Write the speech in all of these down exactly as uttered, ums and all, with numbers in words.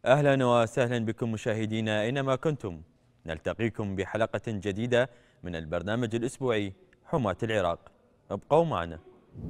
أهلا وسهلا بكم مشاهدينا أينما كنتم. نلتقيكم بحلقة جديدة من البرنامج الأسبوعي حماة العراق. ابقوا معنا.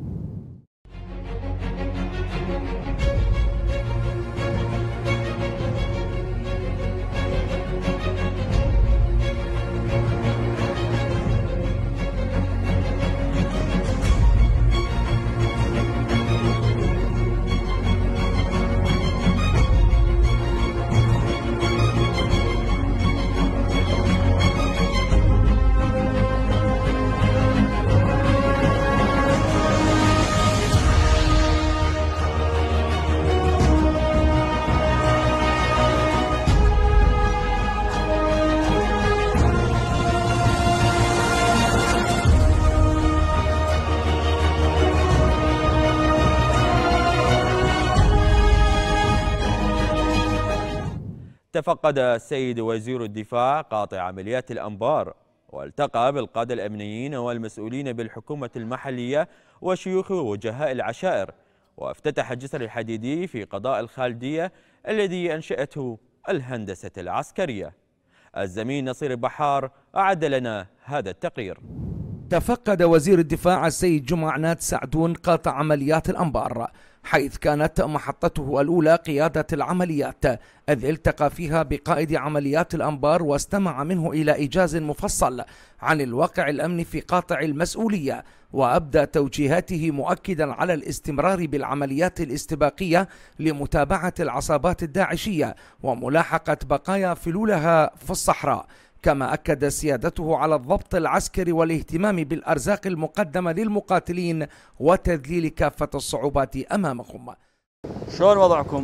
تفقد السيد وزير الدفاع قاطع عمليات الأنبار، والتقى بالقادة الأمنيين والمسؤولين بالحكومة المحلية وشيوخ وجهاء العشائر، وافتتح الجسر الحديدي في قضاء الخالدية الذي أنشأته الهندسة العسكرية. الزميل نصير بحار أعد لنا هذا التقرير. تفقد وزير الدفاع السيد جمعة نات سعدون قاطع عمليات الأنبار، حيث كانت محطته الأولى قيادة العمليات، إذ التقى فيها بقائد عمليات الأنبار واستمع منه إلى إيجاز مفصل عن الواقع الأمني في قاطع المسؤولية، وأبدى توجيهاته مؤكدا على الاستمرار بالعمليات الاستباقية لمتابعة العصابات الداعشية وملاحقة بقايا فلولها في الصحراء. كما أكد سيادته على الضبط العسكري والاهتمام بالأرزاق المقدمة للمقاتلين وتذليل كافة الصعوبات أمامهم. شلون وضعكم؟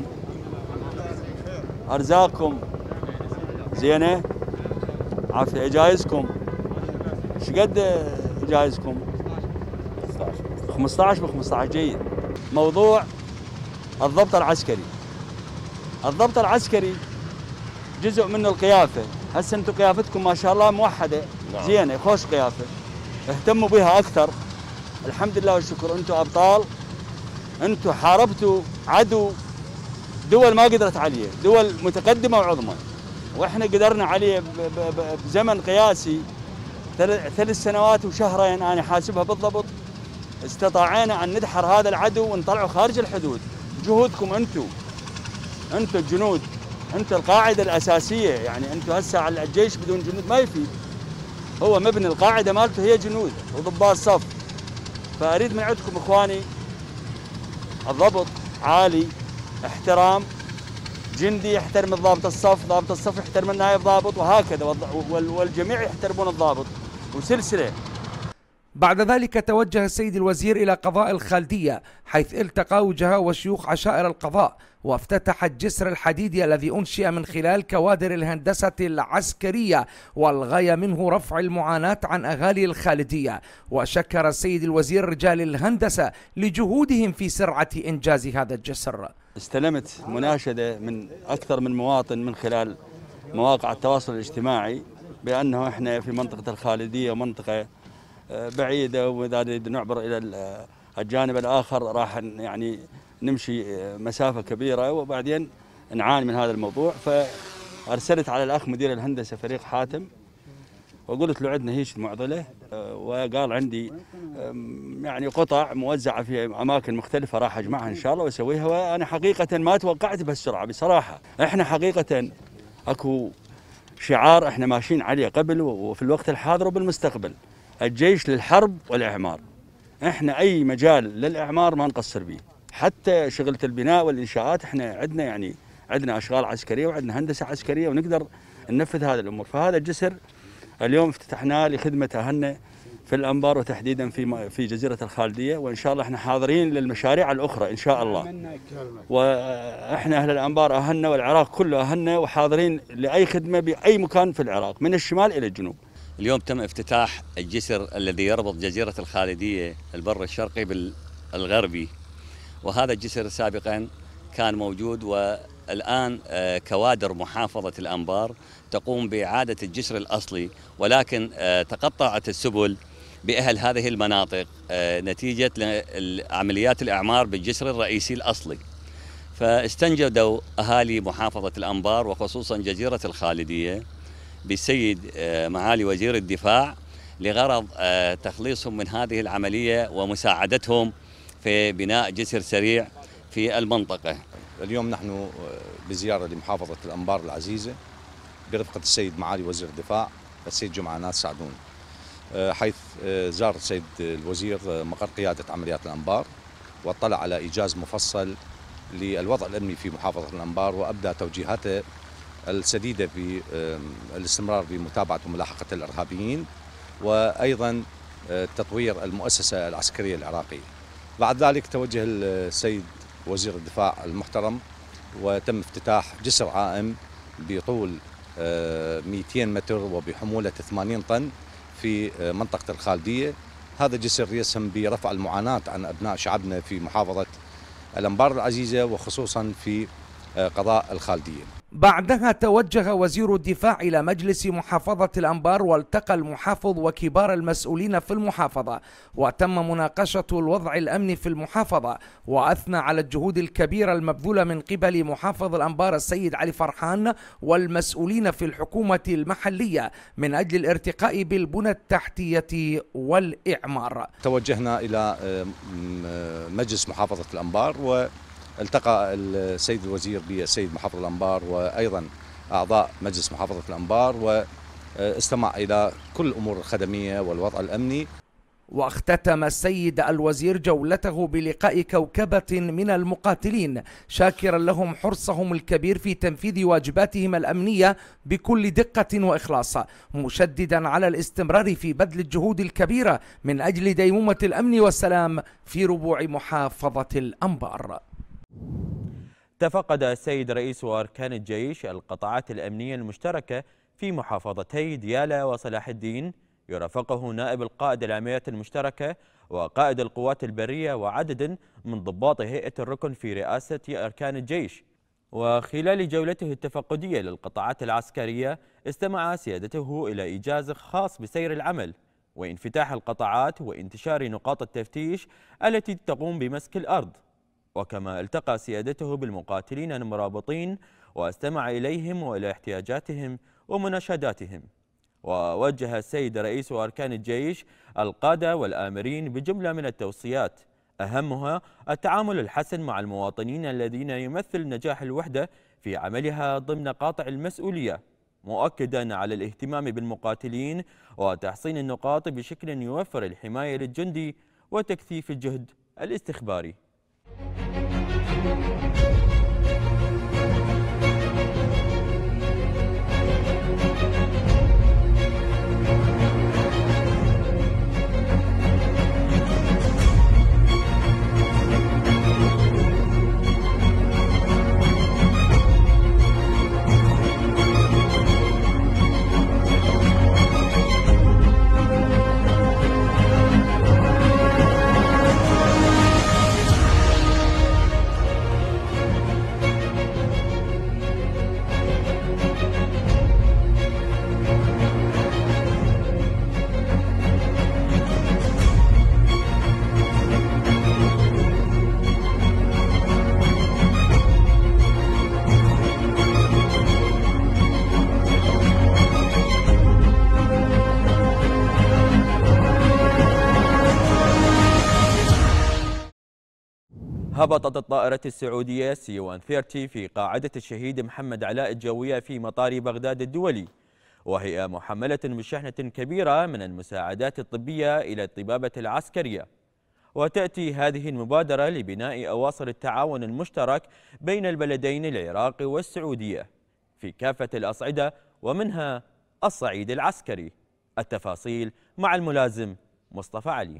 أرزاقكم زينة؟ عافية. جايزكم شقد جايزكم؟ خمسة عشر ب خمسة عشر. جيد. موضوع الضبط العسكري. الضبط العسكري جزء منه القيافة. هسه انتم قيافتكم ما شاء الله موحده. نعم. زينه خوش قيافه، اهتموا بها اكثر. الحمد لله والشكر. انتم ابطال، انتم حاربتوا عدو دول ما قدرت عليه، دول متقدمه وعظمى، واحنا قدرنا عليه بزمن قياسي ثلاث سنوات وشهرين انا حاسبها بالضبط. استطاعنا ان ندحر هذا العدو ونطلعه خارج الحدود. جهودكم انتم، انتم الجنود، انت القاعده الاساسيه. يعني انتم هسه على الجيش بدون جنود ما يفيد، هو مبني القاعده مالته هي جنود وضباط صف. فاريد من عندكم اخواني الضبط عالي، احترام، جندي يحترم الضابط الصف، ضابط الصف يحترم النائب ضابط، وهكذا، والجميع يحترمون الضابط، وسلسله. بعد ذلك توجه السيد الوزير إلى قضاء الخالدية، حيث التقى وجهاء وشيوخ عشائر القضاء، وافتتح الجسر الحديدي الذي أنشئ من خلال كوادر الهندسة العسكرية، والغاية منه رفع المعاناة عن أهالي الخالدية. وشكر السيد الوزير رجال الهندسة لجهودهم في سرعة إنجاز هذا الجسر. استلمت مناشدة من أكثر من مواطن من خلال مواقع التواصل الاجتماعي بأنه إحنا في منطقة الخالدية منطقة بعيدة، وإذا نريد نعبر إلى الجانب الآخر راح يعني نمشي مسافة كبيرة وبعدين نعاني من هذا الموضوع. فأرسلت على الأخ مدير الهندسة فريق حاتم وقلت له عندنا هيش المعضلة، وقال عندي يعني قطع موزعة في أماكن مختلفة راح أجمعها إن شاء الله وأسويها. وأنا حقيقة ما توقعت بهالسرعة بصراحة. إحنا حقيقة أكو شعار إحنا ماشيين عليه قبل وفي الوقت الحاضر وبالمستقبل: الجيش للحرب والإعمار. إحنا أي مجال للإعمار ما نقصر به، حتى شغلة البناء والإنشاءات إحنا عندنا يعني عندنا أشغال عسكرية وعندنا هندسة عسكرية ونقدر ننفذ هذه الأمور. فهذا الجسر اليوم افتتحناه لخدمة أهلنا في الأنبار وتحديدا في في جزيرة الخالدية، وإن شاء الله إحنا حاضرين للمشاريع الأخرى إن شاء الله. وإحنا أهل الأنبار أهلنا والعراق كله أهلنا وحاضرين لأي خدمة بأي مكان في العراق من الشمال إلى الجنوب. اليوم تم افتتاح الجسر الذي يربط جزيرة الخالدية البر الشرقي بالغربي، وهذا الجسر سابقا كان موجود، والآن كوادر محافظة الأنبار تقوم بإعادة الجسر الأصلي، ولكن تقطعت السبل بأهل هذه المناطق نتيجة عمليات الإعمار بالجسر الرئيسي الأصلي. فاستنجدوا أهالي محافظة الأنبار وخصوصا جزيرة الخالدية بالسيد معالي وزير الدفاع لغرض تخليصهم من هذه العملية ومساعدتهم في بناء جسر سريع في المنطقة. اليوم نحن بزيارة لمحافظة الأنبار العزيزة برفقة السيد معالي وزير الدفاع السيد جمعانات سعدون، حيث زار السيد الوزير مقر قيادة عمليات الأنبار واطلع على إيجاز مفصل للوضع الأمني في محافظة الأنبار، وأبدى توجيهاته السديدة بالاستمرار بمتابعة وملاحقة الإرهابيين وأيضا تطوير المؤسسة العسكرية العراقية. بعد ذلك توجه السيد وزير الدفاع المحترم وتم افتتاح جسر عائم بطول مئتين متر وبحمولة ثمانين طن في منطقة الخالدية. هذا الجسر يسهم برفع المعاناة عن أبناء شعبنا في محافظة الأنبار العزيزة وخصوصا في قضاء الخالدية. بعدها توجه وزير الدفاع إلى مجلس محافظة الأنبار والتقى المحافظ وكبار المسؤولين في المحافظة، وتم مناقشة الوضع الأمني في المحافظة، وأثنى على الجهود الكبيرة المبذولة من قبل محافظ الأنبار السيد علي فرحان والمسؤولين في الحكومة المحلية من أجل الارتقاء بالبنى التحتية والإعمار. توجهنا إلى مجلس محافظة الأنبار و التقى السيد الوزير بالسيد محافظ الأنبار وأيضا أعضاء مجلس محافظة الأنبار واستمع إلى كل الأمور الخدمية والوضع الأمني. واختتم السيد الوزير جولته بلقاء كوكبة من المقاتلين، شاكرا لهم حرصهم الكبير في تنفيذ واجباتهم الأمنية بكل دقة وإخلاص، مشددا على الاستمرار في بذل الجهود الكبيرة من أجل ديمومة الأمن والسلام في ربوع محافظة الأنبار. تفقد السيد رئيس وأركان الجيش القطاعات الأمنية المشتركة في محافظتي ديالى وصلاح الدين، يرافقه نائب القائد العمليات المشتركة وقائد القوات البرية وعدد من ضباط هيئة الركن في رئاسة أركان الجيش. وخلال جولته التفقدية للقطاعات العسكرية استمع سيادته إلى إيجاز خاص بسير العمل وانفتاح القطاعات وانتشار نقاط التفتيش التي تقوم بمسك الأرض. وكما التقى سيادته بالمقاتلين المرابطين واستمع إليهم وإلى احتياجاتهم ومناشداتهم. ووجه السيد رئيس أركان الجيش القادة والآمرين بجملة من التوصيات، أهمها التعامل الحسن مع المواطنين الذين يمثل نجاح الوحدة في عملها ضمن قاطع المسؤولية، مؤكدا على الاهتمام بالمقاتلين وتحصين النقاط بشكل يوفر الحماية للجندي وتكثيف الجهد الاستخباري. هبطت الطائرة السعودية سي مئتين وثلاثين في قاعدة الشهيد محمد علاء الجوية في مطار بغداد الدولي، وهي محملة بشحنة كبيرة من المساعدات الطبية إلى الطبابة العسكرية. وتأتي هذه المبادرة لبناء أواصر التعاون المشترك بين البلدين العراق والسعودية في كافة الأصعدة ومنها الصعيد العسكري. التفاصيل مع الملازم مصطفى علي.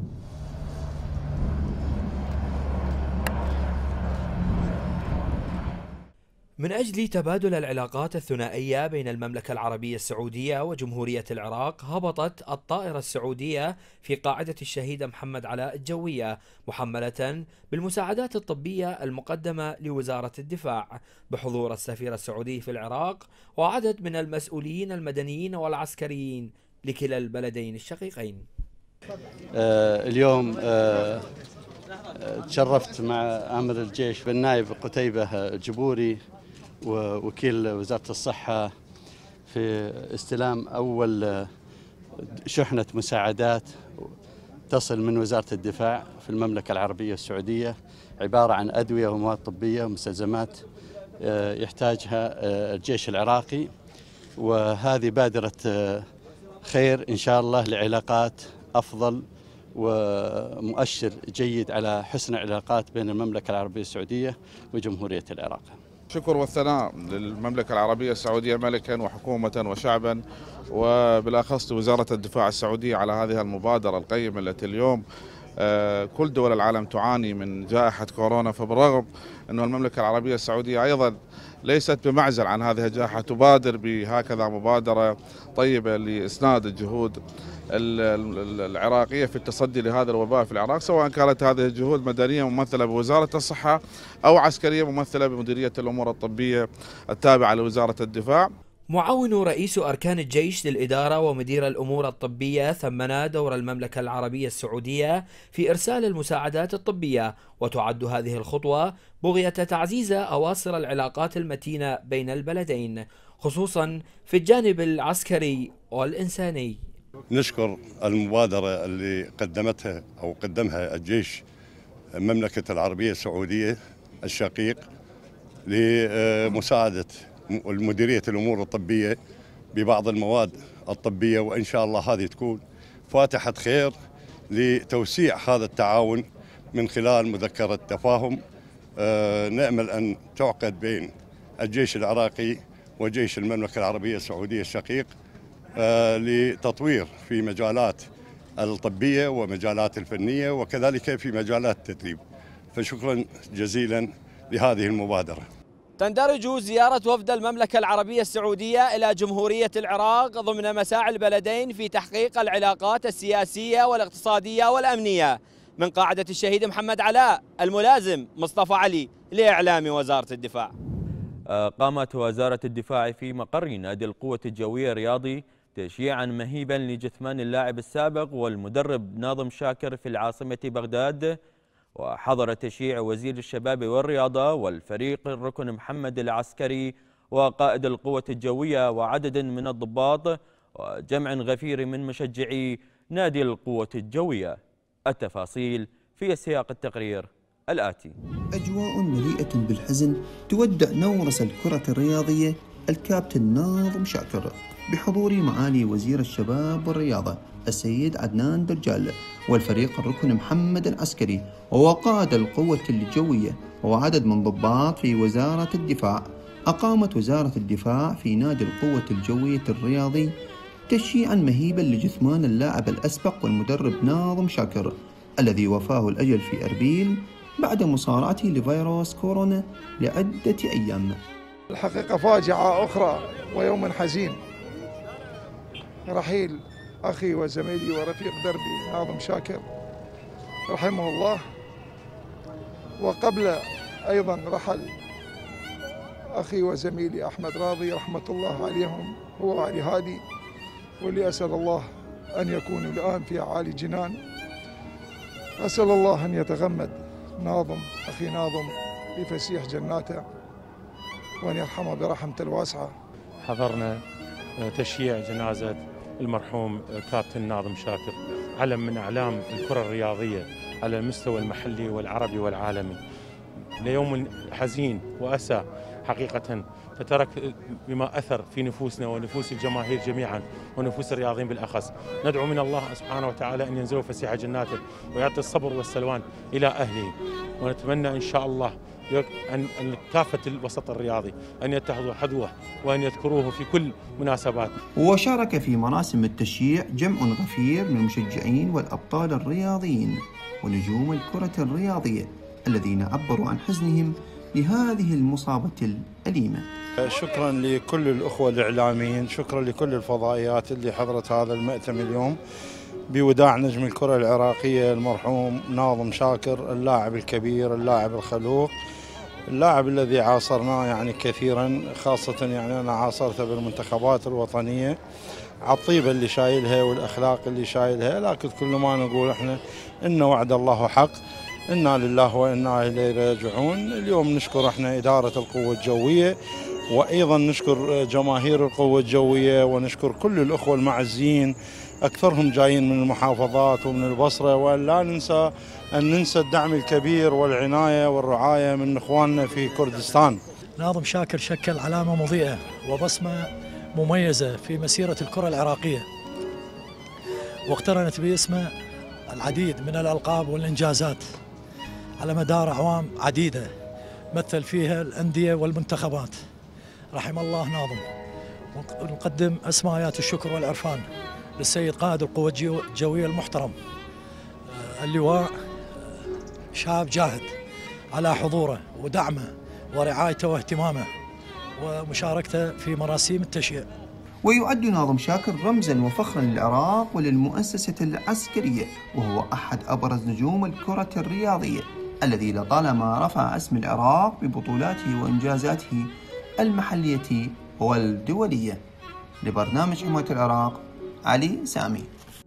من أجل تبادل العلاقات الثنائية بين المملكة العربية السعودية وجمهورية العراق، هبطت الطائرة السعودية في قاعدة الشهيد محمد علاء الجوية محملة بالمساعدات الطبية المقدمة لوزارة الدفاع بحضور السفير السعودي في العراق وعدد من المسؤولين المدنيين والعسكريين لكلا البلدين الشقيقين. آه اليوم آه تشرفت مع آمر الجيش والنائب قتيبة جبوري ووكيل وزارة الصحة في استلام أول شحنة مساعدات تصل من وزارة الدفاع في المملكة العربية السعودية، عبارة عن أدوية ومواد طبية ومستلزمات يحتاجها الجيش العراقي. وهذه بادرة خير إن شاء الله لعلاقات أفضل ومؤشر جيد على حسن العلاقات بين المملكة العربية السعودية وجمهورية العراق. شكر والثناء للمملكة العربية السعودية ملكا وحكومة وشعبا، وبالأخص لوزارة الدفاع السعودية على هذه المبادرة القيمة التي اليوم كل دول العالم تعاني من جائحة كورونا، فبالرغم أن المملكة العربية السعودية أيضا ليست بمعزل عن هذه الجائحة، تبادر بهكذا مبادرة طيبة لإسناد الجهود العراقية في التصدي لهذا الوباء في العراق، سواء كانت هذه الجهود مدنية ممثلة بوزارة الصحة أو عسكرية ممثلة بمديرية الأمور الطبية التابعة لوزارة الدفاع. معاون رئيس أركان الجيش للإدارة ومدير الأمور الطبية ثمن دور المملكة العربية السعودية في إرسال المساعدات الطبية، وتعد هذه الخطوة بغية تعزيز أواصر العلاقات المتينة بين البلدين، خصوصا في الجانب العسكري والإنساني. نشكر المبادرة اللي قدمتها أو قدمها الجيش المملكة العربية السعودية الشقيق لمساعدة المديرية الأمور الطبية ببعض المواد الطبية، وإن شاء الله هذه تكون فاتحة خير لتوسيع هذا التعاون من خلال مذكرة تفاهم نأمل أن تعقد بين الجيش العراقي وجيش المملكة العربية السعودية الشقيق لتطوير في مجالات الطبية ومجالات الفنية وكذلك في مجالات التدريب. فشكرا جزيلا لهذه المبادرة. تندرج زيارة وفد المملكة العربية السعودية إلى جمهورية العراق ضمن مساعي البلدين في تحقيق العلاقات السياسية والاقتصادية والأمنية. من قاعدة الشهيد محمد علاء، الملازم مصطفى علي لإعلام وزارة الدفاع. قامت وزارة الدفاع في مقر نادي القوة الجوية الرياضي تشييعا مهيبا لجثمان اللاعب السابق والمدرب ناظم شاكر في العاصمة بغداد، وحضر تشييع وزير الشباب والرياضة والفريق الركن محمد العسكري وقائد القوة الجوية وعدد من الضباط وجمع غفير من مشجعي نادي القوة الجوية. التفاصيل في سياق التقرير الآتي. أجواء مليئة بالحزن تودع نورس الكرة الرياضية الكابتن ناظم شاكر بحضور معالي وزير الشباب والرياضة السيد عدنان درجال والفريق الركن محمد العسكري وقائد القوة الجوية وعدد من ضباط في وزارة الدفاع. أقامت وزارة الدفاع في نادي القوة الجوية الرياضي تشييعا مهيبا لجثمان اللاعب الأسبق والمدرب ناظم شاكر الذي وفاه الأجل في أربيل بعد مصارعته لفيروس كورونا لعدة أيام. الحقيقة فاجعة أخرى ويوم حزين، رحيل أخي وزميلي ورفيق دربي ناظم شاكر رحمه الله، وقبل أيضا رحل أخي وزميلي أحمد راضي رحمة الله عليهم هو وعلي هادي، واللي أسأل الله أن يكونوا الآن في أعالي جنان. أسأل الله أن يتغمد ناظم أخي ناظم بفسيح جناته وأن يرحمه برحمته الواسعة. حضرنا تشييع جنازة المرحوم كابتن ناظم شاكر، علم من أعلام الكرة الرياضية على المستوى المحلي والعربي والعالمي. ليوم حزين وأسى حقيقة، فترك بما أثر في نفوسنا ونفوس الجماهير جميعا ونفوس الرياضيين بالأخص. ندعو من الله سبحانه وتعالى أن ينزله فسيح جناته ويعطي الصبر والسلوان إلى أهله، ونتمنى إن شاء الله أن كافة الوسط الرياضي أن يتخذوا حذوه وأن يذكروه في كل مناسبات. وشارك في مراسم التشييع جمع غفير من المشجعين والأبطال الرياضيين ونجوم الكرة الرياضية الذين عبروا عن حزنهم لهذه المصابة الأليمة. شكرا لكل الأخوة الإعلاميين، شكرا لكل الفضائيات اللي حضرت هذا المأتم اليوم بوداع نجم الكرة العراقية المرحوم ناظم شاكر، اللاعب الكبير، اللاعب الخلوق، اللاعب الذي عاصرناه يعني كثيرا، خاصة يعني أنا عاصرته بالمنتخبات الوطنية، عالطيبة اللي شايلها والأخلاق اللي شايلها. لكن كل ما نقول احنا إن وعد الله حق، إنا لله وإنا إليه راجعون. اليوم نشكر احنا إدارة القوة الجوية، وأيضا نشكر جماهير القوة الجوية، ونشكر كل الأخوة المعزين، أكثرهم جايين من المحافظات ومن البصرة، ولا ننسى أن ننسى الدعم الكبير والعناية والرعاية من إخواننا في كردستان. ناظم شاكر شكل علامة مضيئة وبصمة مميزة في مسيرة الكرة العراقية، واقترنت باسمه العديد من الألقاب والإنجازات على مدار أعوام عديدة مثل فيها الأندية والمنتخبات. رحم الله ناظم. ونقدم أسمايات الشكر والعرفان للسيد قائد القوة الجوية المحترم اللواء شاب جاهد على حضوره ودعمه ورعايته واهتمامه ومشاركته في مراسيم التشييع. ويعد ناظم شاكر رمزا وفخرا للعراق وللمؤسسة العسكرية، وهو أحد أبرز نجوم الكرة الرياضية الذي لطالما رفع اسم العراق ببطولاته وإنجازاته المحلية والدولية. لبرنامج حماية العراق، علي سامي.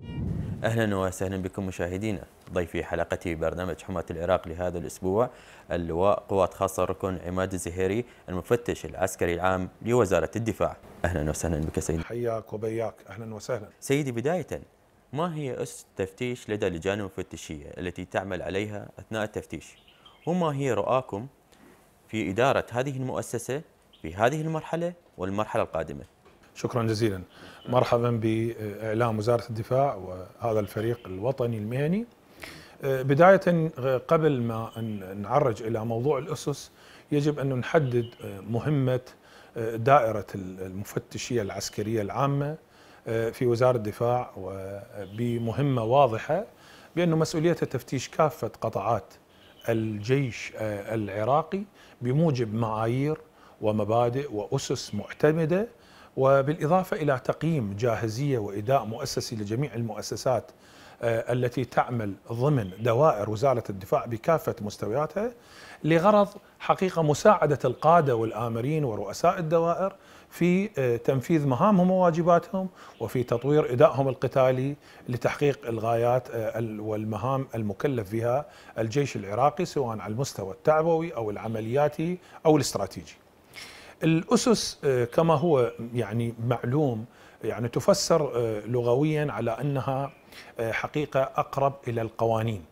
أهلا وسهلا بكم مشاهدينا. ضيفي حلقتي برنامج حماية العراق لهذا الأسبوع اللواء قوات خاصة ركن عماد الزهيري، المفتش العسكري العام لوزارة الدفاع. أهلا وسهلا بك سيدي. حياك وبياك، أهلا وسهلا. سيدي، بداية ما هي أس التفتيش لدى اللجان المفتشية التي تعمل عليها أثناء التفتيش؟ وما هي رؤاكم في إدارة هذه المؤسسة في هذه المرحلة والمرحلة القادمة؟ شكرا جزيلا. مرحبا بإعلام وزارة الدفاع وهذا الفريق الوطني المهني. بداية قبل ما نعرج إلى موضوع الأسس، يجب أن نحدد مهمة دائرة المفتشية العسكرية العامة في وزارة الدفاع، وبمهمة واضحة بأن مسؤولية تفتيش كافة قطاعات الجيش العراقي بموجب معايير ومبادئ وأسس معتمدة، وبالإضافة إلى تقييم جاهزية وإداء مؤسسي لجميع المؤسسات التي تعمل ضمن دوائر وزارة الدفاع بكافة مستوياتها، لغرض حقيقة مساعدة القادة والآمرين ورؤساء الدوائر في تنفيذ مهامهم وواجباتهم، وفي تطوير إدائهم القتالي لتحقيق الغايات والمهام المكلف بها الجيش العراقي، سواء على المستوى التعبوي أو العملياتي أو الاستراتيجي. الأسس كما هو يعني معلوم يعني تفسر لغويا على أنها حقيقة أقرب إلى القوانين،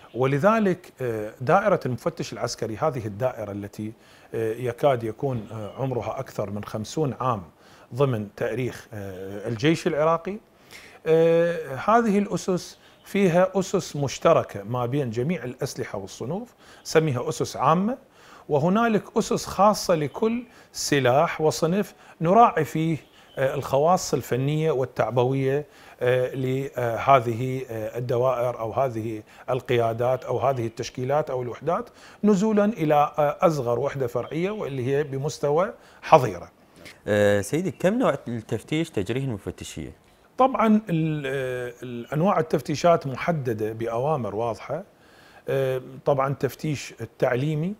ولذلك دائرة المفتش العسكري، هذه الدائرة التي يكاد يكون عمرها أكثر من خمسون عام ضمن تاريخ الجيش العراقي، هذه الأسس فيها أسس مشتركة ما بين جميع الأسلحة والصنوف، سميها أسس عامة، وهنالك أسس خاصة لكل سلاح وصنف نراعي فيه الخواص الفنية والتعبوية لهذه الدوائر أو هذه القيادات أو هذه التشكيلات أو الوحدات، نزولا إلى أصغر وحدة فرعية واللي هي بمستوى حظيرة. أه سيدي، كم نوع التفتيش تجريه المفتشية؟ طبعا الأنواع التفتيشات محددة بأوامر واضحة. طبعا التفتيش التعليمي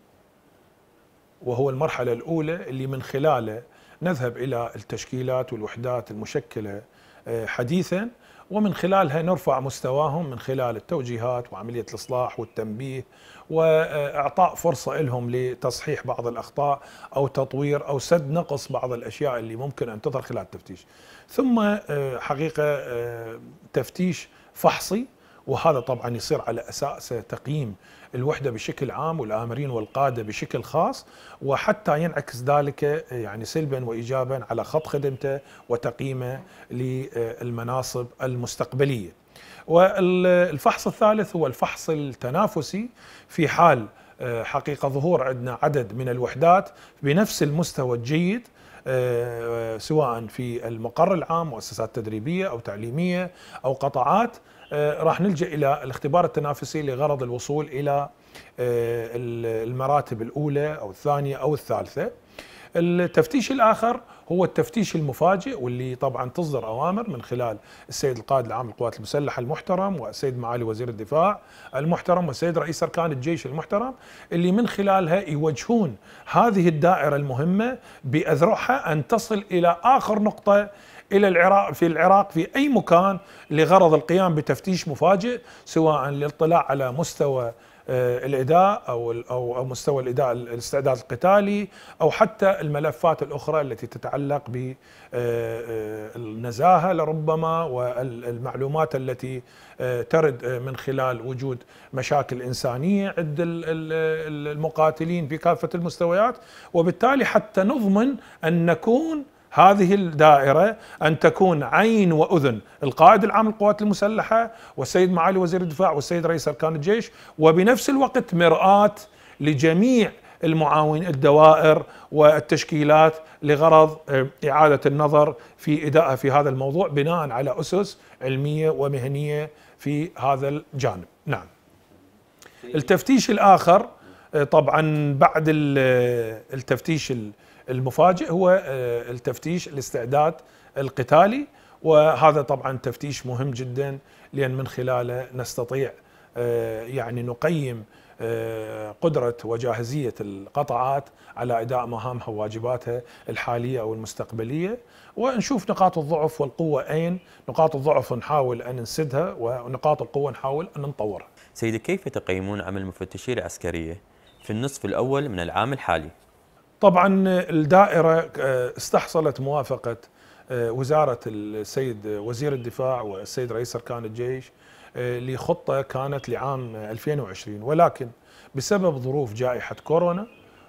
وهو المرحلة الأولى اللي من خلاله نذهب إلى التشكيلات والوحدات المشكلة حديثا، ومن خلالها نرفع مستواهم من خلال التوجيهات وعملية الإصلاح والتنبيه وإعطاء فرصة لهم لتصحيح بعض الأخطاء أو تطوير أو سد نقص بعض الأشياء اللي ممكن أن تظهر خلال التفتيش. ثم حقيقة تفتيش فحصي، وهذا طبعا يصير على أساس تقييم الوحدة بشكل عام والآمرين والقادة بشكل خاص، وحتى ينعكس ذلك يعني سلبا وإيجابا على خط خدمته وتقييمه للمناصب المستقبلية. والفحص الثالث هو الفحص التنافسي، في حال حقيقة ظهور عندنا عدد من الوحدات بنفس المستوى الجيد، سواء في المقر العام مؤسسات تدريبية أو تعليمية أو قطاعات، راح نلجأ إلى الاختبار التنافسي لغرض الوصول إلى المراتب الأولى أو الثانية أو الثالثة. التفتيش الآخر هو التفتيش المفاجئ، واللي طبعا تصدر أوامر من خلال السيد القائد العام للقوات المسلحة المحترم والسيد معالي وزير الدفاع المحترم والسيد رئيس أركان الجيش المحترم، اللي من خلالها يوجهون هذه الدائرة المهمة بأذرعها أن تصل إلى آخر نقطة إلى العراق في العراق في أي مكان، لغرض القيام بتفتيش مفاجئ، سواء للاطلاع على مستوى الاداء او او او مستوى الاداء الاستعداد القتالي او حتى الملفات الاخرى التي تتعلق بالنزاهه لربما والمعلومات التي ترد من خلال وجود مشاكل انسانيه عند المقاتلين في كافه المستويات، وبالتالي حتى نضمن ان نكون هذه الدائرة أن تكون عين وأذن القائد العام للقوات المسلحة والسيد معالي وزير الدفاع والسيد رئيس أركان الجيش، وبنفس الوقت مرآة لجميع المعاون الدوائر والتشكيلات لغرض إعادة النظر في إدائها في هذا الموضوع بناء على أسس علمية ومهنية في هذا الجانب. نعم. التفتيش الآخر طبعا بعد التفتيش المفاجئ هو التفتيش الاستعداد القتالي، وهذا طبعا تفتيش مهم جدا لأن من خلاله نستطيع يعني نقيم قدرة وجاهزية القطاعات على أداء مهامها وواجباتها الحالية أو المستقبلية، ونشوف نقاط الضعف والقوة أين. نقاط الضعف نحاول أن نسدها ونقاط القوة نحاول أن نطورها. سيدي، كيف تقيمون عمل المفتشية العسكرية في النصف الأول من العام الحالي؟ طبعا الدائرة استحصلت موافقة وزارة السيد وزير الدفاع والسيد رئيس أركان الجيش لخطة كانت لعام ألفين وعشرين، ولكن بسبب ظروف جائحة كورونا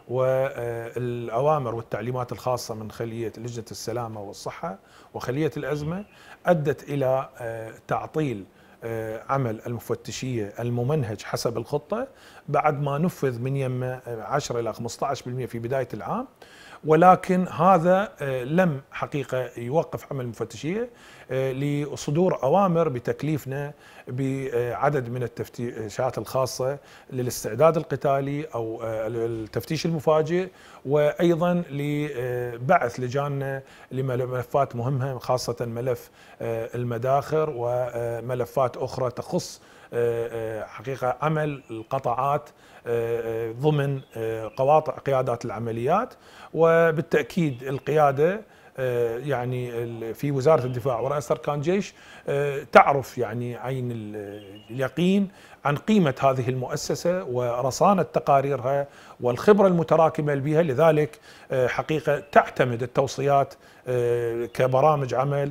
والأوامر والتعليمات الخاصة من خلية لجنة السلامة والصحة وخلية الأزمة أدت إلى تعطيل عمل المفتشية الممنهج حسب الخطة بعد ما نفذ من يم عشرة إلى خمسة عشر بالمئة في بداية العام، ولكن هذا لم حقيقة يوقف عمل المفتشية لصدور أوامر بتكليفنا بعدد من التفتيشات الخاصة للاستعداد القتالي أو التفتيش المفاجئ، وأيضا لبعث لجان لملفات مهمة خاصة ملف المداخر وملفات أخرى تخص حقيقة عمل القطاعات ضمن قواطع قيادات العمليات. وبالتأكيد القيادة يعني في وزارة الدفاع ورئاسة أركان الجيش تعرف يعني عين اليقين عن قيمة هذه المؤسسة ورصانة تقاريرها والخبرة المتراكمة بها، لذلك حقيقة تعتمد التوصيات كبرامج عمل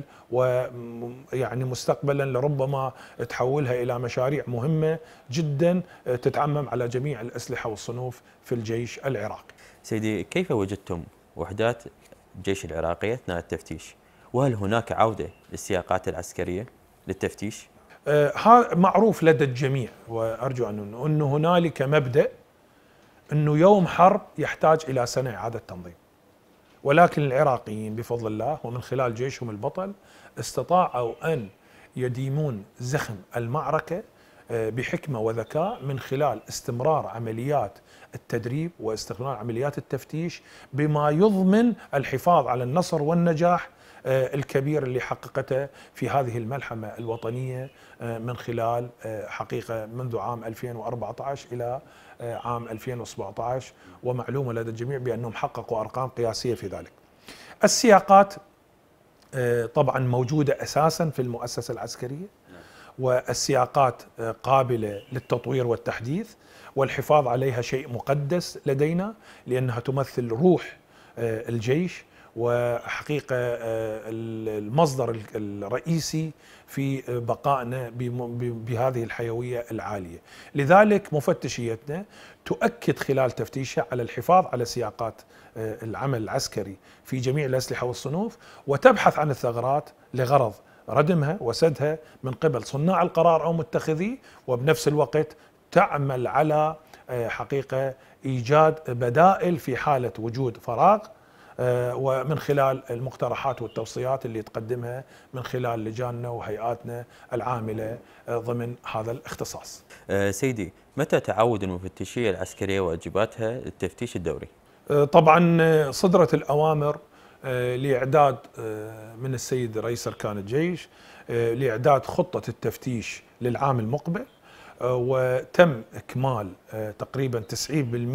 ويعني مستقبلا لربما تحولها إلى مشاريع مهمة جدا تتعمم على جميع الأسلحة والصنوف في الجيش العراقي. سيدي، كيف وجدتم وحدات الجيش العراقي أثناء التفتيش؟ وهل هناك عودة للسياقات العسكرية للتفتيش؟ هذا معروف لدى الجميع، وأرجو أن أن هنالك مبدأ أنه يوم حرب يحتاج إلى سنة إعادة تنظيم، ولكن العراقيين بفضل الله ومن خلال جيشهم البطل استطاعوا أن يديمون زخم المعركة بحكمة وذكاء من خلال استمرار عمليات التدريب واستمرار عمليات التفتيش بما يضمن الحفاظ على النصر والنجاح الكبير اللي حققته في هذه الملحمة الوطنية من خلال حقيقة منذ عام ألفين وأربعة عشر إلى عام ألفين وسبعة عشر، ومعلومة لدى الجميع بأنهم حققوا أرقام قياسية في ذلك. السياقات طبعا موجودة أساسا في المؤسسة العسكرية، والسياقات قابلة للتطوير والتحديث، والحفاظ عليها شيء مقدس لدينا لأنها تمثل روح الجيش وحقيقة المصدر الرئيسي في بقائنا بهذه الحيوية العالية. لذلك مفتشيتنا تؤكد خلال تفتيشها على الحفاظ على سياقات العمل العسكري في جميع الأسلحة والصنوف، وتبحث عن الثغرات لغرض ردمها وسدها من قبل صناع القرار أو متخذيه، وبنفس الوقت تعمل على حقيقة إيجاد بدائل في حالة وجود فراغ، ومن خلال المقترحات والتوصيات اللي تقدمها من خلال لجاننا وهيئاتنا العاملة ضمن هذا الاختصاص. سيدي، متى تعود المفتشية العسكرية واجباتها للتفتيش الدوري؟ طبعا صدرت الأوامر لإعداد من السيد رئيس أركان الجيش لإعداد خطة التفتيش للعام المقبل، وتم إكمال تقريبا تسعين بالمئة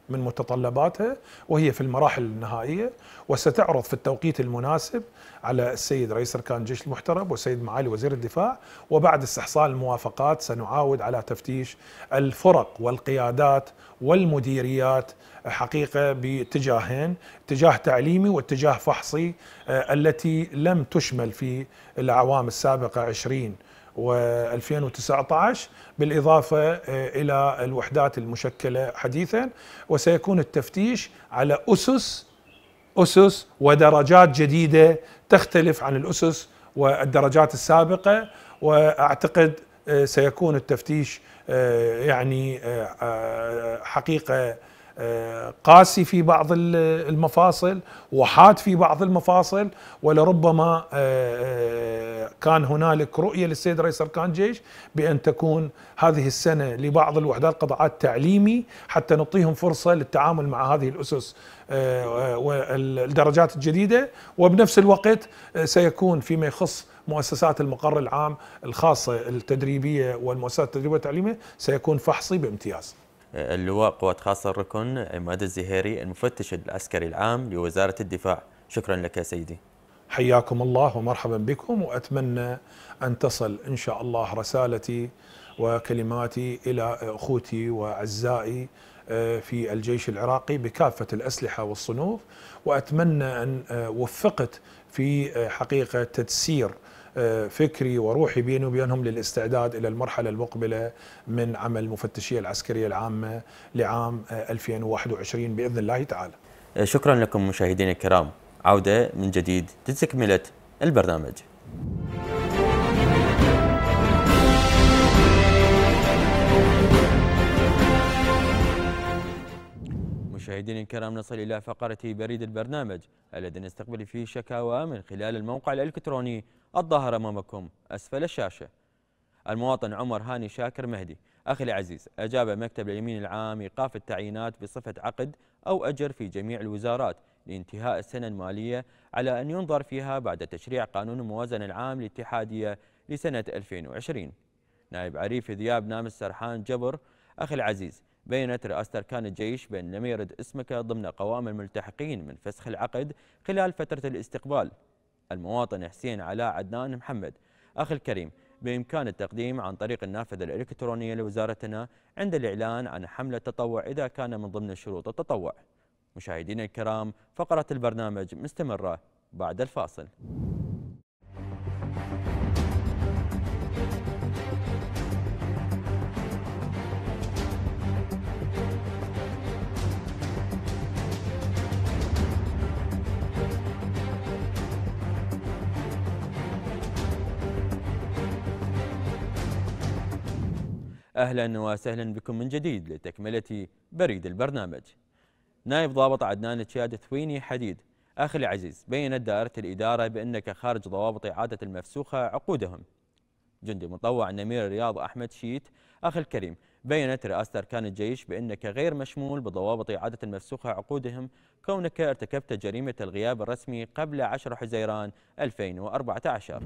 من متطلباتها وهي في المراحل النهائية، وستعرض في التوقيت المناسب على السيد رئيس أركان الجيش المحترم والسيد معالي وزير الدفاع. وبعد استحصال الموافقات سنعاود على تفتيش الفرق والقيادات والمديريات حقيقة باتجاهين، اتجاه تعليمي واتجاه فحصي، التي لم تشمل في الأعوام السابقة عشرين وألفين وتسعة عشر، بالإضافة إلى الوحدات المشكلة حديثا. وسيكون التفتيش على أسس أسس ودرجات جديدة تختلف عن الأسس والدرجات السابقة. وأعتقد سيكون التفتيش يعني حقيقة قاسي في بعض المفاصل وحاد في بعض المفاصل، ولربما كان هنالك رؤية للسيد رئيس أركان الجيش بأن تكون هذه السنة لبعض الوحدات قطاعات تعليمي حتى نعطيهم فرصة للتعامل مع هذه الأسس والدرجات الجديدة. وبنفس الوقت سيكون فيما يخص مؤسسات المقر العام الخاصة التدريبية والمؤسسات التدريبية والتعليمية سيكون فحصي بامتياز. اللواء قوات خاصة الركن عماد الزهيري، المفتش العسكري العام لوزارة الدفاع، شكرا لك يا سيدي. حياكم الله ومرحبا بكم، وأتمنى أن تصل إن شاء الله رسالتي وكلماتي إلى أخوتي وأعزائي في الجيش العراقي بكافة الأسلحة والصنوف، وأتمنى أن وفقت في حقيقة تدسير فكري وروحي بيني وبينهم للاستعداد إلى المرحلة المقبلة من عمل مفتشية العسكرية العامة لعام ألفين وواحد وعشرين بإذن الله تعالى. شكرا لكم مشاهدينا الكرام، عودة من جديد لتكملة البرنامج. مشاهدينا الكرام، نصل إلى فقرة بريد البرنامج الذي نستقبل فيه شكاوى من خلال الموقع الإلكتروني الظاهر أمامكم أسفل الشاشة. المواطن عمر هاني شاكر مهدي: أخي العزيز، أجاب مكتب اليمين العام إيقاف التعيينات بصفة عقد أو أجر في جميع الوزارات لانتهاء السنة المالية على أن ينظر فيها بعد تشريع قانون الموازنة العام للاتحادية لسنة ألفين وعشرين. نائب عريف ذياب نامس سرحان جبر: أخي العزيز، بينت رئاسة أركان الجيش بأن لم يرد اسمك ضمن قوائم الملتحقين من فسخ العقد خلال فترة الاستقبال. المواطن حسين علاء عدنان محمد: أخي الكريم، بإمكان التقديم عن طريق النافذة الإلكترونية لوزارتنا عند الإعلان عن حملة تطوع إذا كان من ضمن شروط التطوع. مشاهدينا الكرام، فقرة البرنامج مستمرة بعد الفاصل. أهلا وسهلا بكم من جديد لتكملة بريد البرنامج. نائب ضابط عدنان تشاد ثويني حديد: أخي العزيز، بينت دائرة الإدارة بأنك خارج ضوابط إعادة المفسوخة عقودهم. جندي مطوع نمير رياض أحمد شيت: أخي الكريم، بينت رئاسة أركان الجيش بأنك غير مشمول بضوابط إعادة المفسوخة عقودهم كونك ارتكبت جريمة الغياب الرسمي قبل عشرة حزيران ألفين وأربعة عشر.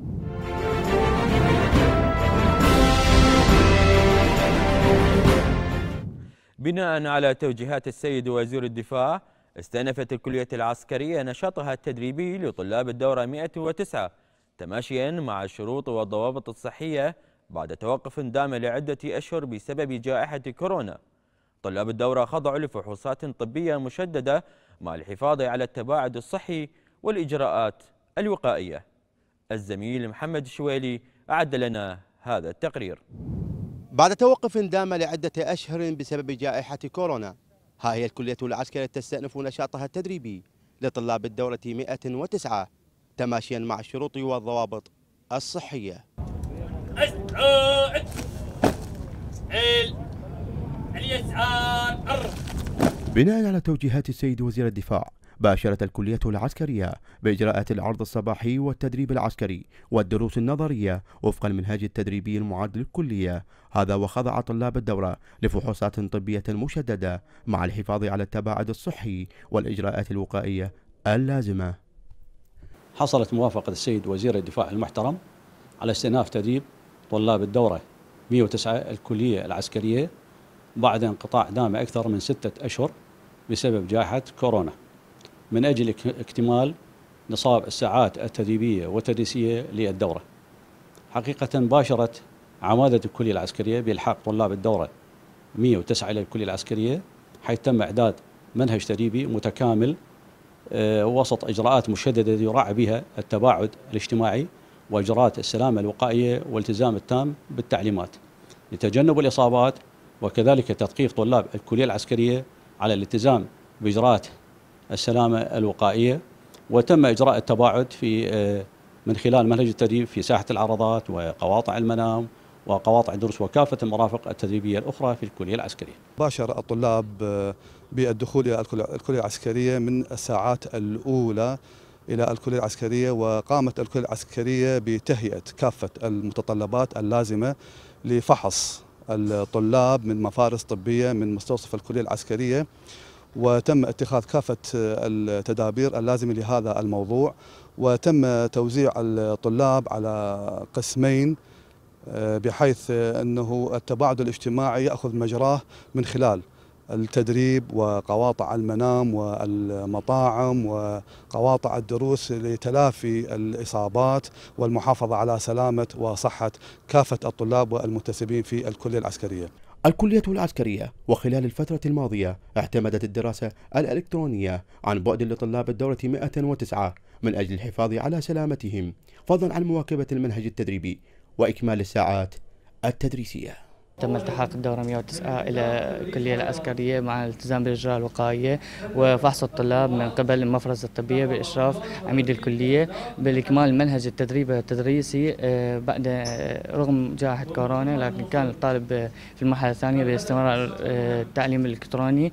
بناء على توجيهات السيد وزير الدفاع، استأنفت الكلية العسكرية نشاطها التدريبي لطلاب الدورة مئة وتسعة تماشيا مع الشروط والضوابط الصحية بعد توقف دام لعدة أشهر بسبب جائحة كورونا. طلاب الدورة خضعوا لفحوصات طبية مشددة مع الحفاظ على التباعد الصحي والإجراءات الوقائية. الزميل محمد الشويلي أعد لنا هذا التقرير. بعد توقف دام لعدة أشهر بسبب جائحة كورونا، ها هي الكلية العسكرية تستأنف نشاطها التدريبي لطلاب الدورة مئة وتسعة تماشيا مع الشروط والضوابط الصحية. بناء على توجيهات السيد وزير الدفاع، باشرت الكلية العسكرية بإجراءات العرض الصباحي والتدريب العسكري والدروس النظرية وفق المنهاج التدريبي المعد للكلية، هذا وخضع طلاب الدورة لفحوصات طبية مشددة مع الحفاظ على التباعد الصحي والإجراءات الوقائية اللازمة. حصلت موافقة السيد وزير الدفاع المحترم على استئناف تدريب طلاب الدورة مئة وتسعة الكلية العسكرية بعد انقطاع دام أكثر من ستة أشهر بسبب جائحة كورونا من أجل اكتمال نصاب الساعات التدريبية والتدريسية للدورة. حقيقة باشرت عمادة الكلية العسكرية بإلحاق طلاب الدورة مئة وتسعة إلى الكلية العسكرية، حيث تم إعداد منهج تدريبي متكامل وسط إجراءات مشددة يراعى بها التباعد الاجتماعي وإجراءات السلامة الوقائية والالتزام التام بالتعليمات لتجنب الإصابات، وكذلك تثقيف طلاب الكلية العسكرية على الالتزام بإجراءات السلامة الوقائية. وتم إجراء التباعد في من خلال منهج التدريب في ساحة العرضات وقواطع المنام وقواطع الدروس وكافة المرافق التدريبية الأخرى في الكلية العسكرية. باشر الطلاب بالدخول إلى الكلية العسكرية من الساعات الأولى إلى الكلية العسكرية، وقامت الكلية العسكرية بتهيئة كافة المتطلبات اللازمة لفحص الطلاب من مفارس طبية من مستوصف الكلية العسكرية، وتم اتخاذ كافة التدابير اللازمة لهذا الموضوع، وتم توزيع الطلاب على قسمين بحيث أنه التباعد الاجتماعي يأخذ مجراه من خلال التدريب وقواطع المنام والمطاعم وقواطع الدروس لتلافي الإصابات والمحافظة على سلامة وصحة كافة الطلاب والمنتسبين في الكلية العسكرية. الكلية العسكرية وخلال الفترة الماضية اعتمدت الدراسة الإلكترونية عن بعد لطلاب الدورة مئة وتسعة من أجل الحفاظ على سلامتهم، فضلا عن مواكبة المنهج التدريبي وإكمال الساعات التدريسية. تم التحاق الدورة مئة وتسعة إلى الكلية العسكرية مع الالتزام بالإجراء الوقائية وفحص الطلاب من قبل المفرزة الطبية بإشراف عميد الكلية بالإكمال منهج التدريب التدريسي بعد رغم جائحة كورونا، لكن كان الطالب في المرحلة الثانية باستمرار التعليم الإلكتروني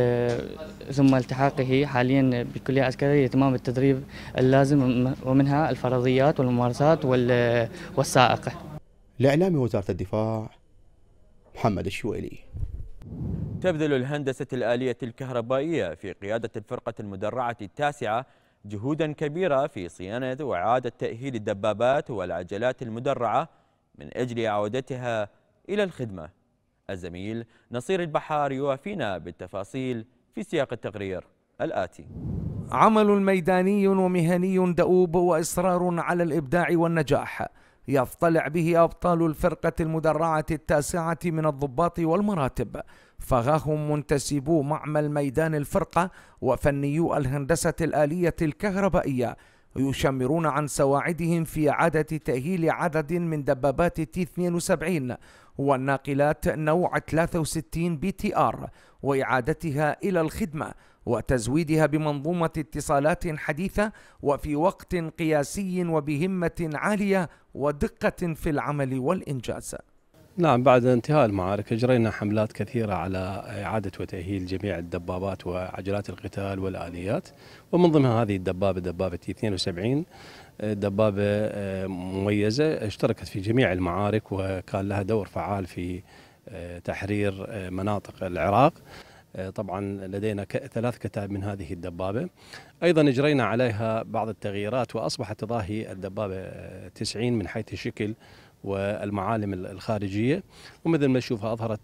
ثم التحاقه حاليا بالكلية العسكرية لإتمام التدريب اللازم ومنها الفرضيات والممارسات والسائقة. لإعلام وزارة الدفاع محمد الشويلي. تبذل الهندسة الآلية الكهربائية في قيادة الفرقة المدرعة التاسعة جهودا كبيرة في صيانة وإعادة تأهيل الدبابات والعجلات المدرعة من أجل عودتها إلى الخدمة. الزميل نصير البحار يوافينا بالتفاصيل في سياق التقرير الآتي. عمل ميداني ومهني دؤوب وإصرار على الإبداع والنجاح يطلع به أبطال الفرقة المدرعة التاسعة من الضباط والمراتب، فغاهم منتسبو معمل ميدان الفرقة وفنيو الهندسة الآلية الكهربائية يشمرون عن سواعدهم في إعادة تأهيل عدد من دبابات تي اثنين وسبعين والناقلات نوع ثلاثة وستين بي تي آر وإعادتها إلى الخدمة وتزويدها بمنظومة اتصالات حديثة وفي وقت قياسي وبهمة عالية ودقة في العمل والإنجاز. نعم، بعد انتهاء المعارك أجرينا حملات كثيرة على إعادة وتأهيل جميع الدبابات وعجلات القتال والآليات، ومن ضمنها هذه الدبابة دبابة تي اثنين وسبعين، دبابة مميزة اشتركت في جميع المعارك وكان لها دور فعال في تحرير مناطق العراق. طبعا لدينا ثلاث كتائب من هذه الدبابة. أيضا أجرينا عليها بعض التغييرات وأصبحت تضاهي الدبابة تسعين من حيث الشكل والمعالم الخارجية، ومثل ما نشوفها أظهرت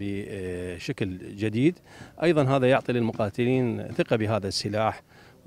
بشكل جديد. أيضا هذا يعطي للمقاتلين ثقة بهذا السلاح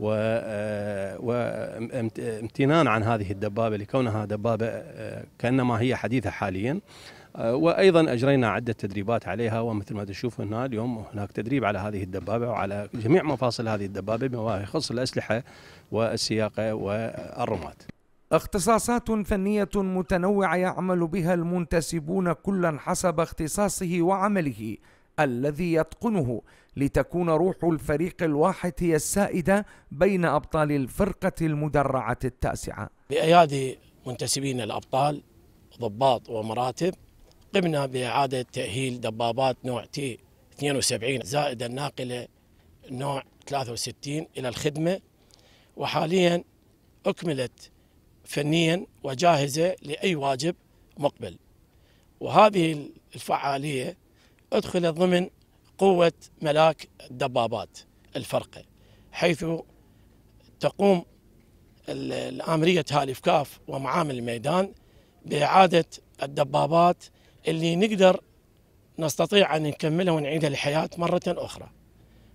وامتنان عن هذه الدبابة لكونها دبابة كأنما هي حديثة حاليا. وأيضا أجرينا عدة تدريبات عليها، ومثل ما تشوف هنا اليوم هناك تدريب على هذه الدبابة وعلى جميع مفاصل هذه الدبابة بما يخص الأسلحة والسياقة والرمات. اختصاصات فنية متنوعة يعمل بها المنتسبون كلا حسب اختصاصه وعمله الذي يتقنه لتكون روح الفريق الواحد هي السائدة بين أبطال الفرقة المدرعة التاسعة. بأيادي منتسبين الأبطال ضباط ومراتب قمنا بإعادة تأهيل دبابات نوع تي اثنين وسبعين زائد الناقلة نوع ثلاثة وستين إلى الخدمة، وحاليا أكملت فنيا وجاهزة لأي واجب مقبل. وهذه الفعالية أدخلت ضمن قوة ملاك الدبابات الفرقة، حيث تقوم الآمرية هالف كاف ومعامل الميدان بإعادة الدبابات اللي نقدر نستطيع أن نكملها ونعيدها للحياة مرة أخرى.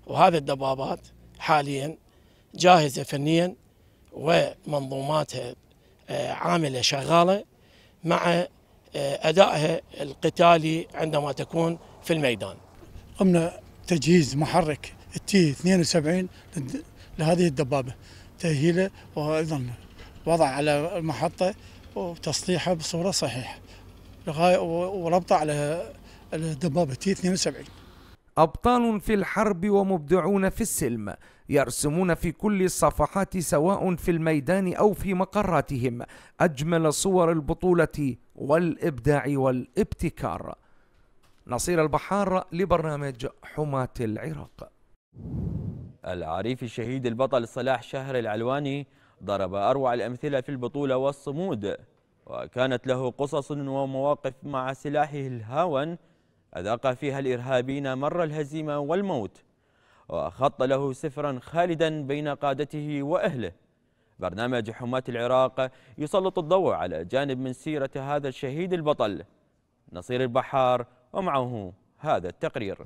وهذه الدبابات حاليا جاهزة فنيا ومنظوماتها عاملة شغالة مع أدائها القتالي عندما تكون في الميدان. قمنا تجهيز محرك التي اثنين وسبعين لهذه الدبابة، تأهيله وأيضا وضع على المحطة وتصليحها بصورة صحيحة لغاية وربطه على الدبابة تي اثنين وسبعين. أبطال في الحرب ومبدعون في السلم يرسمون في كل الصفحات سواء في الميدان أو في مقراتهم أجمل صور البطولة والإبداع والابتكار. نصير البحار لبرنامج حماة العراق. العريف الشهيد البطل صلاح شاهر العلواني ضرب أروع الأمثلة في البطولة والصمود، وكانت له قصص ومواقف مع سلاحه الهاون أذاق فيها الإرهابيين مر الهزيمة والموت، وخط له سفرا خالدا بين قادته وأهله. برنامج حماة العراق يسلط الضوء على جانب من سيرة هذا الشهيد البطل نصير البحار، ومعه هذا التقرير.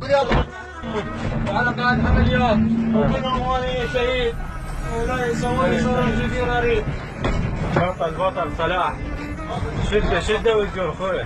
وعلى قائد عمليات ومنهم ولي شهيد ولا يسوي صورة كبيرة ريد. بطل بطل صلاح، شدة شدة والجور خويا.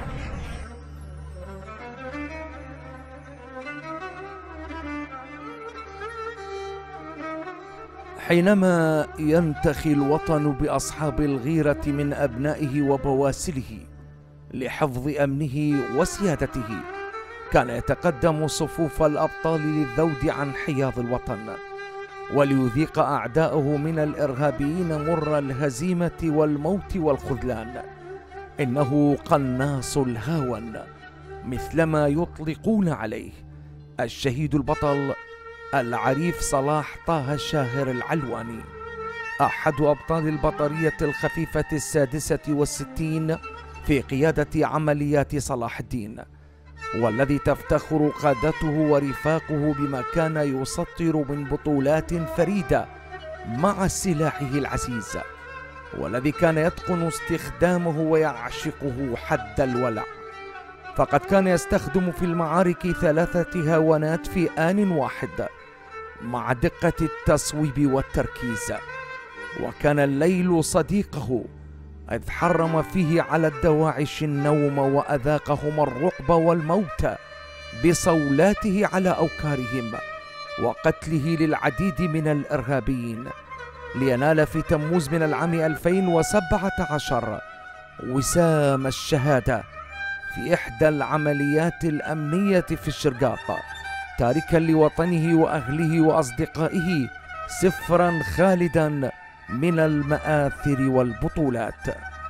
حينما ينتخي الوطن بأصحاب الغيرة من أبنائه وبواسله لحفظ أمنه وسيادته، كان يتقدم صفوف الأبطال للذود عن حياض الوطن وليذيق أعداؤه من الإرهابيين مر الهزيمة والموت والخذلان. إنه قناص الهاون مثلما يطلقون عليه، الشهيد البطل العريف صلاح طه شاهر العلواني، أحد أبطال البطرية الخفيفة السادسة والستين في قيادة عمليات صلاح الدين، والذي تفتخر قادته ورفاقه بما كان يسطر من بطولات فريدة مع سلاحه العزيز، والذي كان يتقن استخدامه ويعشقه حد الولع. فقد كان يستخدم في المعارك ثلاثة هاونات في آن واحد مع دقة التصويب والتركيز، وكان الليل صديقه إذ حرم فيه على الدواعش النوم وأذاقهم الرعب والموت بصولاته على أوكارهم وقتله للعديد من الإرهابيين، لينال في تموز من العام ألفين وسبعة عشر وسام الشهادة في إحدى العمليات الأمنية في الشرقاق، تاركا لوطنه وأهله وأصدقائه سفرا خالدا من المآثر والبطولات.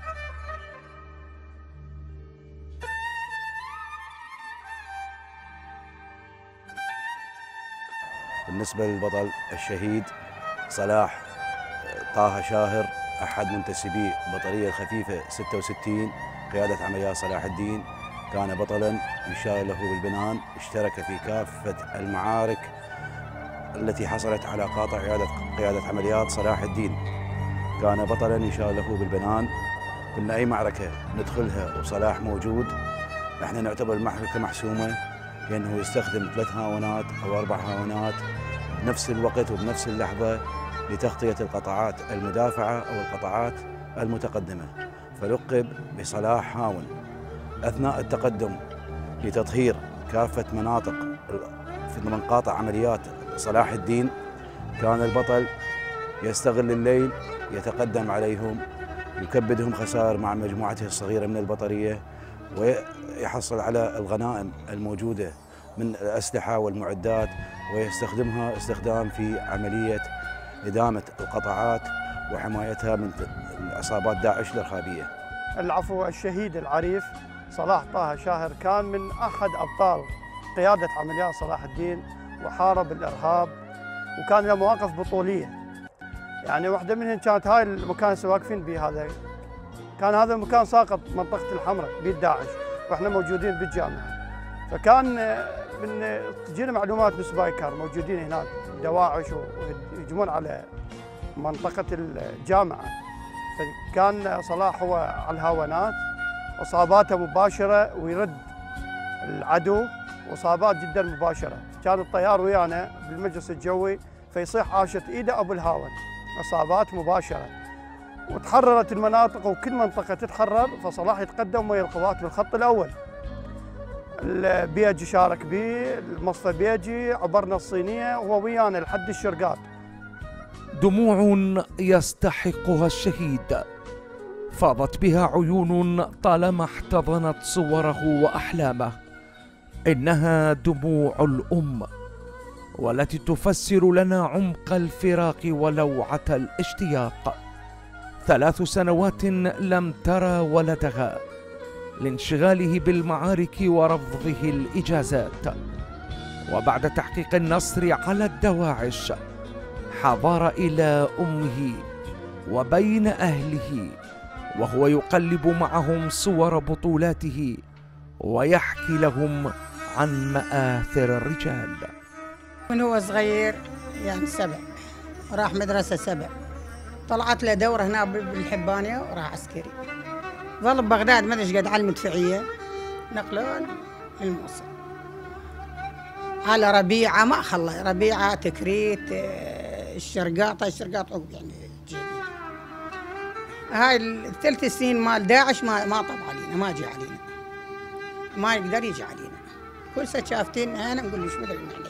بالنسبة للبطل الشهيد صلاح طه شاهر، أحد منتسبي البطرية الخفيفة ستة وستين قيادة عمليات صلاح الدين، كان بطلا يشار له بالبنان، اشترك في كافة المعارك التي حصلت على قاطع قيادة عمليات صلاح الدين. كان بطلا يشار له بالبنان، كنا أي معركة ندخلها وصلاح موجود احنا نعتبر المعركة محسومة، لأنه يستخدم ثلاث هاونات أو أربع هاونات بنفس الوقت وبنفس اللحظة لتغطية القطاعات المدافعة أو القطاعات المتقدمة، فلقب بصلاح هاون. أثناء التقدم لتطهير كافة مناطق في منقاطع عمليات صلاح الدين، كان البطل يستغل الليل يتقدم عليهم، يكبدهم خسائر مع مجموعته الصغيرة من البطرية، ويحصل على الغنائم الموجودة من الأسلحة والمعدات ويستخدمها استخدام في عملية إدامة القطاعات وحمايتها من عصابات داعش الإرهابية. العفو، الشهيد العريف صلاح طه شاهر كان من أحد أبطال قيادة عمليات صلاح الدين، وحارب الإرهاب وكان له مواقف بطولية. يعني واحدة منهم كانت هاي المكان اللي واقفين به، هذا كان هذا المكان ساقط منطقة الحمراء بيد داعش واحنا موجودين بالجامعة، فكان من تجينا معلومات من سبايكر موجودين هناك دواعش ويهجمون على منطقة الجامعة، فكان صلاح هو على الهاونات إصاباته مباشرة ويرد العدو وإصابات جدا مباشرة، كان الطيار ويانا بالمجلس الجوي فيصيح عاشت ايده ابو الهاون، اصابات مباشره. وتحررت المناطق وكل منطقه تتحرر فصلاح يتقدم ويا القوات بالخط الاول. البيجي شارك به، المصفى بيجي، عبرنا الصينيه وهو ويانا لحد الشرقات. دموع يستحقها الشهيد فاضت بها عيون طالما احتضنت صوره وأحلامه. إنها دموع الأم والتي تفسر لنا عمق الفراق ولوعة الاشتياق. ثلاث سنوات لم ترى ولدها لانشغاله بالمعارك ورفضه الإجازات، وبعد تحقيق النصر على الدواعش حضر إلى أمه وبين أهله وهو يقلب معهم صور بطولاته ويحكي لهم عن مآثر الرجال. من هو صغير يعني سبع راح مدرسة سبع، طلعت له دورة هنا بالحبانية وراح عسكري، ظل ببغداد ما ادري قد على المدفعية، نقله للموصل على ربيعة ما خلى ربيعة تكريت الشرقاطة الشرقاط عقب يعني جديد. هاي الثلاث سنين مال داعش ما ما طب علينا، ما جي علينا، ما يقدر يجي علينا. كل سنة شافتين انا نقول له شو مدري عليك.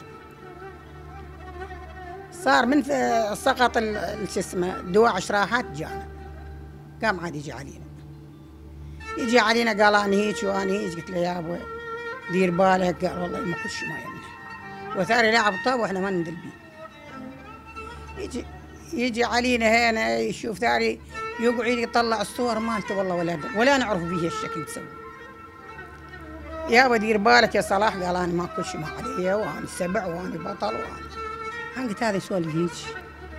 صار من سقط شو اسمه الدواعش راحت جانا، قام عاد يجي علينا. يجي علينا قال انا هيك وانا هيك، قلت له يا ابو دير بالك، قال والله ما كل شيء ما يمنع. وثاني لاعب طاب واحنا ما ندل بيه. يجي يجي علينا هنا يشوف ثاني يقعد يطلع الصور مالته والله ولا ولا نعرف به الشكل تسوي. يا ابو دير بالك يا صلاح، قال انا ما كل شيء ما علي وانا سبع وانا بطل وانا. انا قلت هذا يسولف هيك.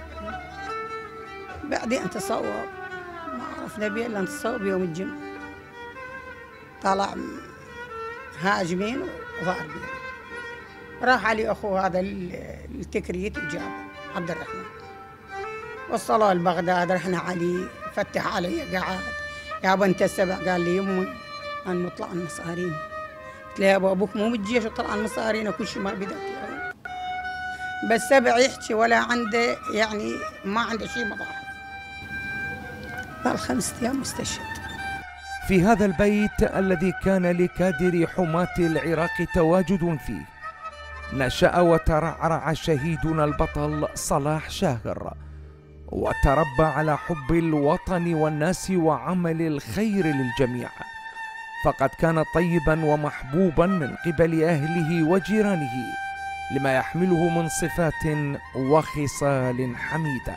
بعدين تصور ما عرفنا بيه الا نتصور بيوم الجمعه. طلع هاجمين وظهر بيه. راح علي اخوه هذا التكريت وجاب عبد الرحمن. وصلوا لبغداد، رحنا علي فتح علي قعد، يا ابو انت السبع، قال لي يمي انا مطلع المصارين. قلت له يا ابو ابوك مو بالجيش وطلع المصارين وكل شيء ما بدك يا بس سبع يحكي ولا عنده يعني ما عنده شيء مضاعف. قال خمسة ايام مستشهد. في هذا البيت الذي كان لكادر حماة العراق تواجد فيه نشأ وترعرع شهيدنا البطل صلاح شاهر، وتربى على حب الوطن والناس وعمل الخير للجميع، فقد كان طيبا ومحبوبا من قبل أهله وجيرانه لما يحمله من صفات وخصال حميدة.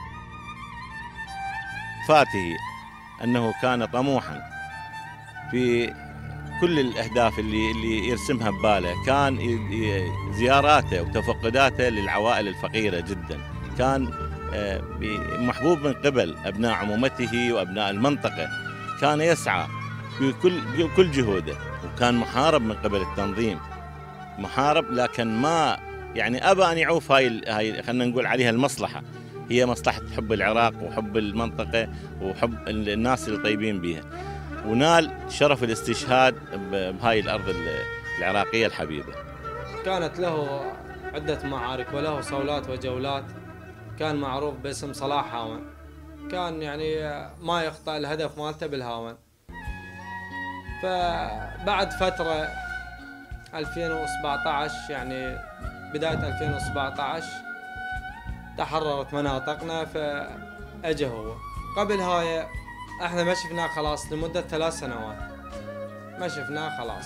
فاته أنه كان طموحا في كل الأهداف اللي اللي يرسمها بباله، كان زياراته وتفقداته للعوائل الفقيرة جدا، كان محبوب من قبل أبناء عمومته وأبناء المنطقة، كان يسعى بكل بكل جهوده، وكان محارب من قبل التنظيم، محارب لكن ما يعني أبى أن يعوف هاي هاي خلينا نقول عليها المصلحة، هي مصلحة حب العراق وحب المنطقة وحب الناس اللي طيبين بيها، ونال شرف الاستشهاد بهاي الأرض العراقية الحبيبة. كانت له عدة معارك وله صولات وجولات، كان معروف باسم صلاح هاون، كان يعني ما يخطأ الهدف مالته بالهاون. فبعد فترة ألفين وسبعة عشر يعني بداية ألفين وسبعة عشر تحررت مناطقنا، فأجا هو. قبل هاي احنا ما شفناه خلاص لمدة ثلاث سنوات، ما شفناه خلاص.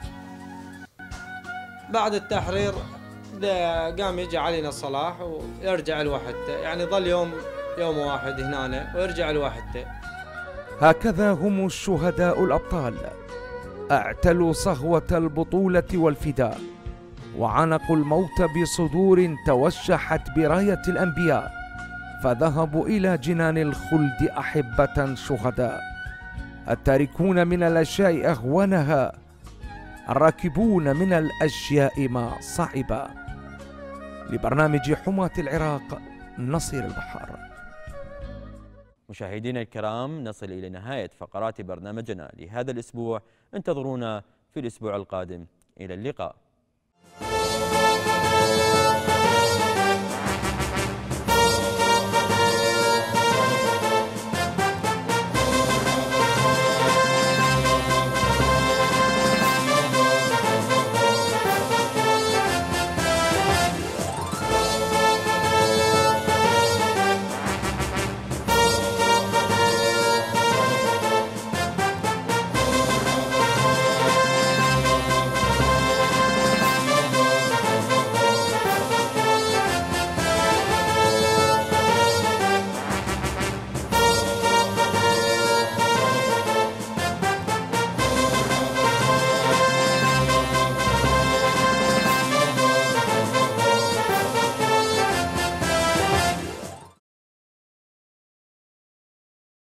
بعد التحرير قام يجي علينا صلاح ويرجع لوحدته، يعني ظل يوم يوم واحد هنا ويرجع لوحدته. هكذا هم الشهداء الأبطال، اعتلوا صهوة البطولة والفداء، وعانقوا الموت بصدور توشحت براية الأنبياء، فذهبوا إلى جنان الخلد أحبة شهداء، التاركون من الأشياء أهونها، الراكبون من الأشياء ما صعبا. لبرنامج حماة العراق، نصير البحار. مشاهدينا الكرام، نصل إلى نهاية فقرات برنامجنا لهذا الأسبوع، انتظرونا في الأسبوع القادم. إلى اللقاء.